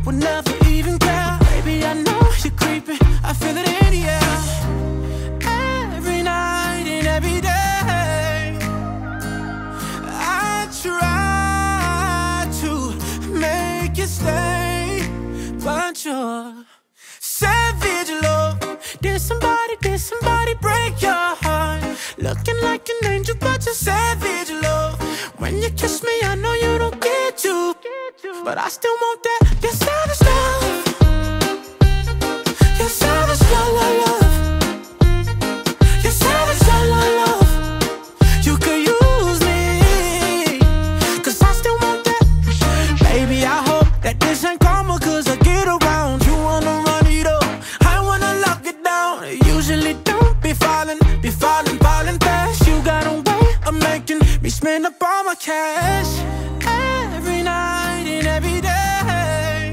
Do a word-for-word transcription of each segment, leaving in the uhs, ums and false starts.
would never even care. Baby, I know you're creeping, I feel it in the air. Every night and every day, I try to make you stay, but you're savage love. Did somebody, did somebody break your heart? Looking like an angel, but you're savage love. When you kiss me, I know you don't get to, but I still want that. You're savage love. You're savage love, love, love. You're savage love, love, love. You could use me, cause I still want that. Baby, I hope that this ain't karma, cause I get around. You wanna run it up, I wanna lock it down. Usually don't be falling, be falling, falling fast. You got a way of making me spend up all my cash. Every night and every day,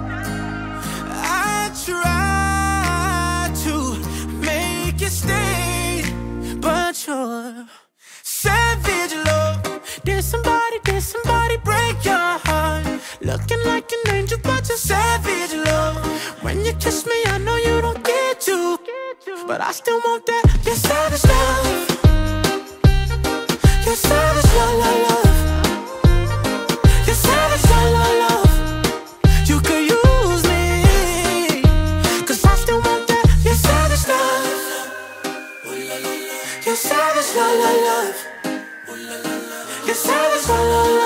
I try to make you stay, but you're savage love. Did somebody, did somebody break your heart? Looking like an angel, but you're savage love. When you kiss me, I know you don't get to, but I still want that. You're savage love. You're savage love, love, love. You're savage love, love, love. You could use me, cause I still want that. You're savage love. You're savage love, love, love. You're savage love, love, love.